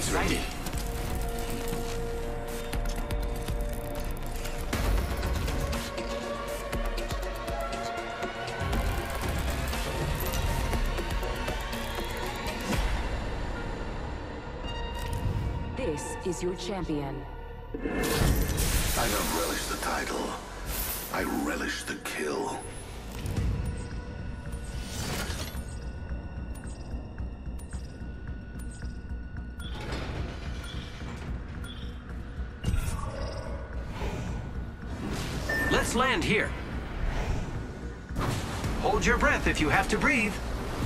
Enemy's ready. This is your champion. I don't relish the title. I relish the kill. Let's land here. Hold your breath if you have to breathe.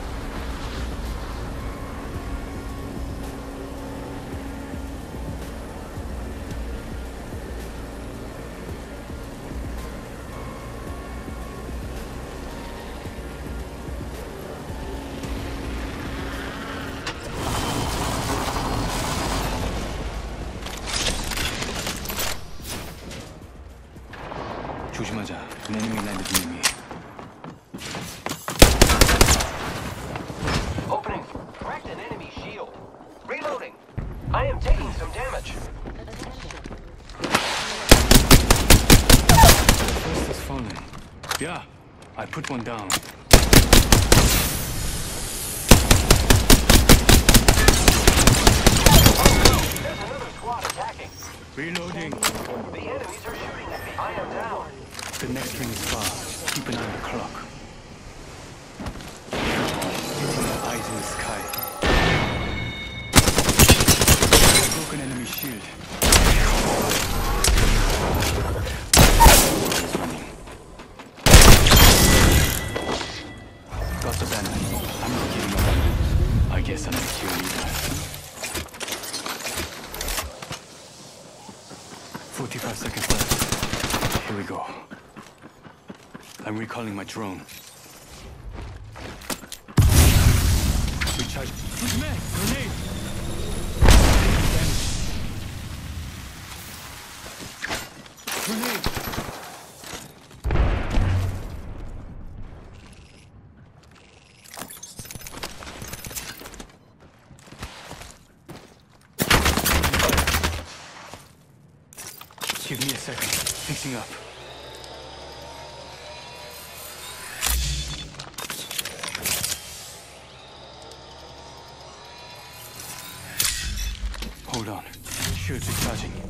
조심하자. An enemy landed near me. Opening. Cracked an enemy shield. Reloading. I am taking some damage. First is falling. Yeah, I put one down. There's another squad attacking. Reloading. The enemies are shooting at me. I am down. The next ring is far. Keep an eye on the clock. Hitting our eyes in the sky. Broken enemy shield. Is running. Got the banner. I'm not giving up. I guess I'm the cheerleader. 45 seconds left. Here we go. I'm recalling my drone. Recharge. Push me! Grenade! Grenade! Give me a second. Fixing up. Hold on. Shield's recharging.